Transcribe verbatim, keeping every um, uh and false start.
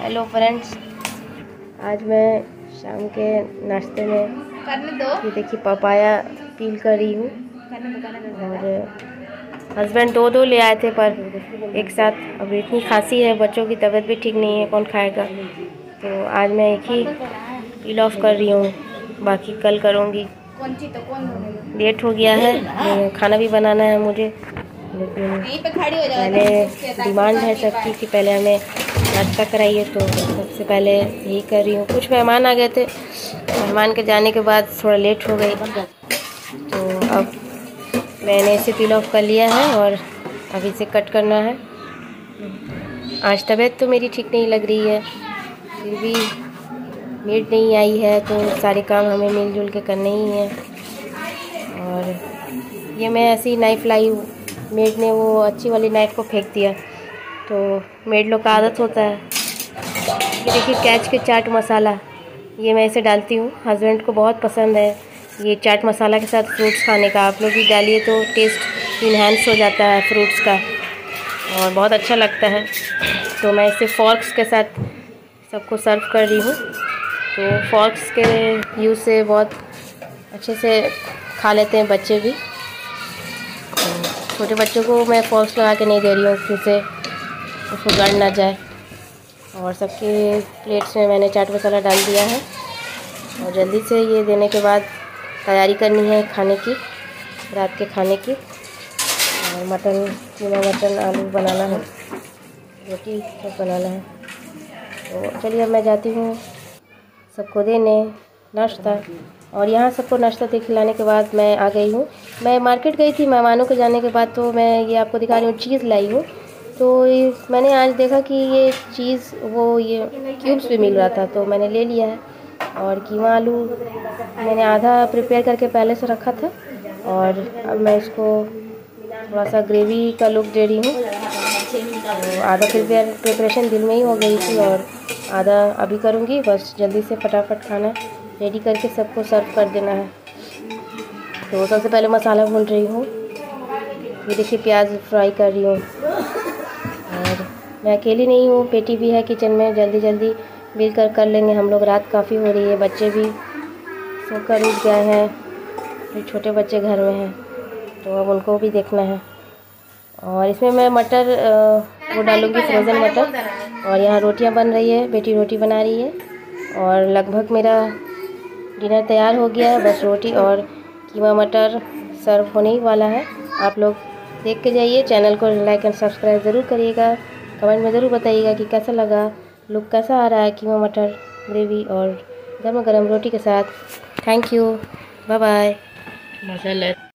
Hello friends, आज मैं शाम के नाश्ते में करने दो। ये देखिए पपाया पील कर रही हूँ। और हस्बैंड दो दो ले आए थे पर एक साथ, अब इतनी खांसी है, बच्चों की तबीयत भी ठीक नहीं है, कौन खाएगा। तो आज मैं एक ही पील ऑफ कर रही हूँ, बाकी कल करूँगी। लेट हो गया है, खाना भी बनाना है मुझे, लेकिन पहले डिमांड है सबकी कि पहले हमें नाश्ता कराइए, तो सबसे पहले यही कर रही हूँ। कुछ मेहमान आ गए थे, मेहमान के जाने के बाद थोड़ा लेट हो गई, तो अब मैंने इसे पील ऑफ कर लिया है और अब इसे कट करना है। आज तबीयत तो मेरी ठीक नहीं लग रही है, फिर भी मेड नहीं आई है तो सारे काम हमें मिलजुल के करने ही हैं। और ये मैं ऐसी नाइफ़ लाई हूँ, मेड ने वो अच्छी वाली नाइफ़ को फेंक दिया, तो मेड लोग का आदत होता है। ये देखिए कैच के चाट मसाला, ये मैं इसे डालती हूँ, हस्बैंड को बहुत पसंद है ये चाट मसाला के साथ फ्रूट्स खाने का। आप लोग भी डालिए तो टेस्ट इन्हेंस हो जाता है फ्रूट्स का और बहुत अच्छा लगता है। तो मैं इसे फॉर्क्स के साथ सबको सर्व कर रही हूँ, तो फॉर्क्स के यूज़ से बहुत अच्छे से खा लेते हैं बच्चे भी। छोटे बच्चों को मैं फॉर्क्स लगा के नहीं दे रही हूँ, जिससे उसको गड़ ना जाए। और सबके प्लेट्स में मैंने चाट मसाला डाल दिया है और जल्दी से ये देने के बाद तैयारी करनी है खाने की, रात के खाने की। और मटन, कीमा मटन आलू बनाना है, रोटी सब बनाना है। तो चलिए अब मैं जाती हूँ सबको देने नाश्ता। और यहाँ सबको नाश्ता दे खिलाने के बाद मैं आ गई हूँ। मैं मार्केट गई थी मेहमानों के जाने के बाद, तो मैं ये आपको दिखा रही हूँ, चीज़ लाई हूँ। तो ये मैंने आज देखा कि ये चीज़ वो ये क्यूब्स भी मिल रहा था, तो मैंने ले लिया है। और कीमा आलू मैंने आधा प्रिपेयर करके पहले से रखा था और अब मैं इसको थोड़ा सा ग्रेवी का लुक दे रही हूँ। तो आधा प्रिपेयर प्रिपरेशन दिन में ही हो गई थी और आधा अभी करूँगी, बस जल्दी से फटाफट खाना रेडी करके सबको सर्व कर देना है। तो सबसे पहले मसाला भून रही हूँ, ये देखिए प्याज फ्राई कर रही हूँ। और मैं अकेली नहीं हूँ, बेटी भी है किचन में, जल्दी जल्दी मिल कर कर लेंगे हम लोग। रात काफ़ी हो रही है, बच्चे भी सोकर उठ गए हैं, फिर छोटे बच्चे घर में हैं, तो अब उनको भी देखना है। और इसमें मैं मटर वो डालूँगी, फ्रोज़न मटर। और यहाँ रोटियाँ बन रही है, बेटी रोटी बना रही है और लगभग मेरा डिनर तैयार हो गया है, बस रोटी और कीमा मटर सर्व होने ही वाला है। आप लोग देख के जाइए, चैनल को लाइक एंड सब्सक्राइब ज़रूर करिएगा, कमेंट में ज़रूर बताइएगा कि कैसा लगा, लुक कैसा आ रहा है कीमा मटर ग्रेवी और गर्मा गर्म रोटी के साथ। Thank you, bye bye.